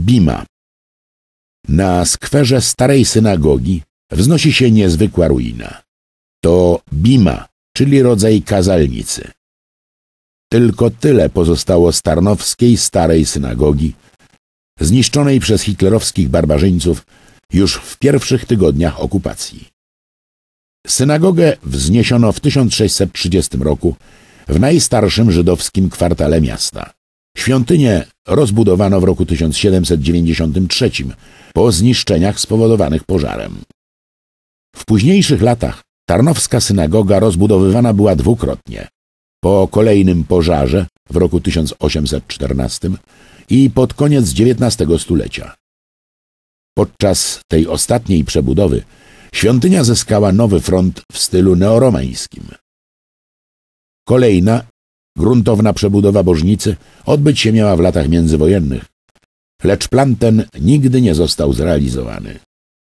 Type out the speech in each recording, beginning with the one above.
Bima. Na skwerze starej synagogi wznosi się niezwykła ruina. To bima, czyli rodzaj kazalnicy. Tylko tyle pozostało z tarnowskiej starej synagogi, zniszczonej przez hitlerowskich barbarzyńców już w pierwszych tygodniach okupacji. Synagogę wzniesiono w 1630 roku w najstarszym żydowskim kwartale miasta. Świątynię rozbudowano w roku 1793 po zniszczeniach spowodowanych pożarem. W późniejszych latach tarnowska synagoga rozbudowywana była dwukrotnie. Po kolejnym pożarze w roku 1814 i pod koniec XIX stulecia. Podczas tej ostatniej przebudowy świątynia zyskała nowy front w stylu neoromańskim. Kolejna, gruntowna przebudowa bożnicy odbyć się miała w latach międzywojennych, lecz plan ten nigdy nie został zrealizowany.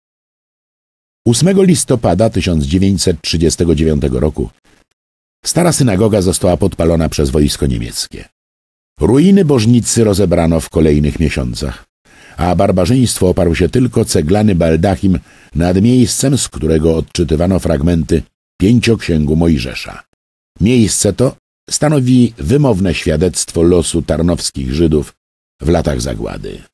8 listopada 1939 roku stara synagoga została podpalona przez wojsko niemieckie. Ruiny bożnicy rozebrano w kolejnych miesiącach, a barbarzyństwo oparło się tylko ceglany baldachim nad miejscem, z którego odczytywano fragmenty Pięcioksięgu Mojżesza. Miejsce to stanowi wymowne świadectwo losu tarnowskich Żydów w latach zagłady.